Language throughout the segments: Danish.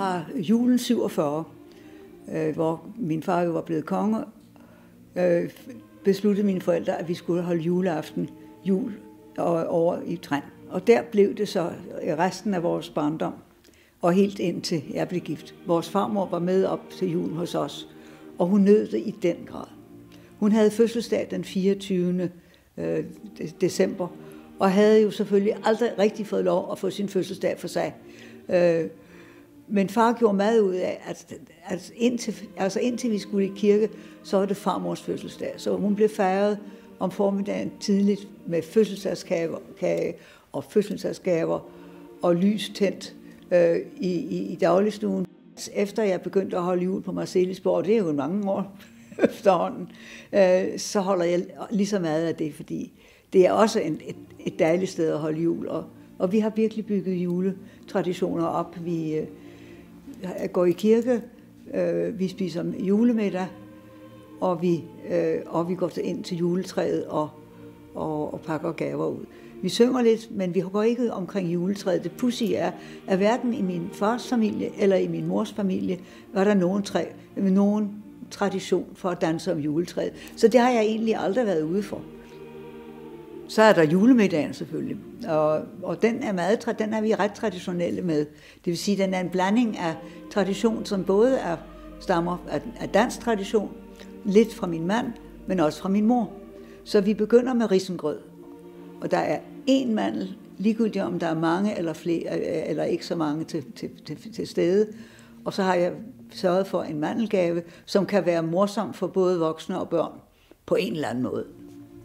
fra julen 47, hvor min far jo var blevet konge, besluttede mine forældre, at vi skulle holde juleaften over i Trend. Og der blev det så resten af vores barndom, og helt indtil jeg blev gift. Vores farmor var med op til jul hos os, og hun nød det i den grad. Hun havde fødselsdag den 24. december, og havde jo selvfølgelig aldrig rigtig fået lov at få sin fødselsdag for sig. Men far gjorde meget ud af, at indtil vi skulle i kirke, så var det farmors fødselsdag. Så hun blev fejret om formiddagen tidligt med fødselsdagskage og fødselsdagsgaver og lys tændt i dagligstuen. Efter jeg begyndte at holde jul på Marselisborg, og det er jo mange år efterhånden, så holder jeg lige så meget af det, fordi det er også et dejligt sted at holde jul. Og vi har virkelig bygget juletraditioner op. Vi går i kirke, vi spiser julemiddag, og vi går ind til juletræet og pakker gaver ud. Vi synger lidt, men vi går ikke omkring juletræet. Det pudsige er, at hverken i min fars familie eller i min mors familie var der nogen tradition for at danse om juletræet. Så det har jeg egentlig aldrig været ude for. Så er der julemiddagen selvfølgelig, og den er vi ret traditionelle med. Det vil sige, at den er en blanding af tradition, som både stammer af dansk tradition, lidt fra min mand, men også fra min mor. Så vi begynder med risengrød, og der er én mandel, ligegyldigt om der er mange eller flere, eller ikke så mange til stede. Og så har jeg sørget for en mandelgave, som kan være morsom for både voksne og børn på en eller anden måde.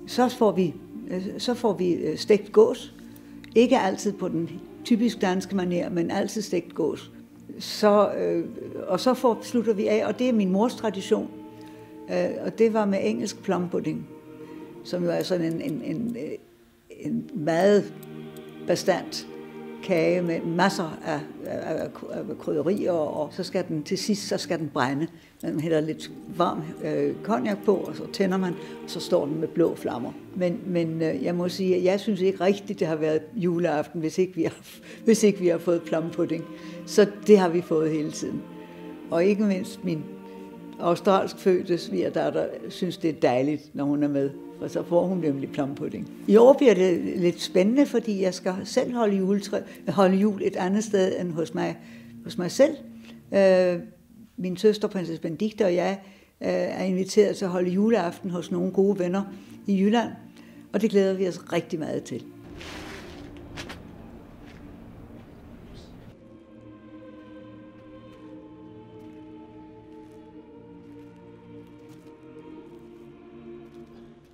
Så får vi stegt gås. Ikke altid på den typisk danske manér, men altid stegt gås. Og så slutter vi af, og det er min mors tradition. Og det var med engelsk plum pudding, som jo er sådan en meget bastant kage med masser af krydderier, og så skal den til sidst brænde. Man hælder lidt varm cognac på, og så tænder man, og så står den med blå flammer. Men jeg må sige, at jeg synes ikke rigtigt, det har været juleaften, hvis ikke vi har fået plum pudding. Så det har vi fået hele tiden. Og ikke mindst min australsk fødte svigerdatter synes, det er dejligt, når hun er med. Og så får hun nemlig plum pudding. I år bliver det lidt spændende, fordi jeg skal selv holde jul et andet sted end hos mig selv. Min søster, prinsesse Benedikte, og jeg er inviteret til at holde juleaften hos nogle gode venner i Jylland, og det glæder vi os rigtig meget til.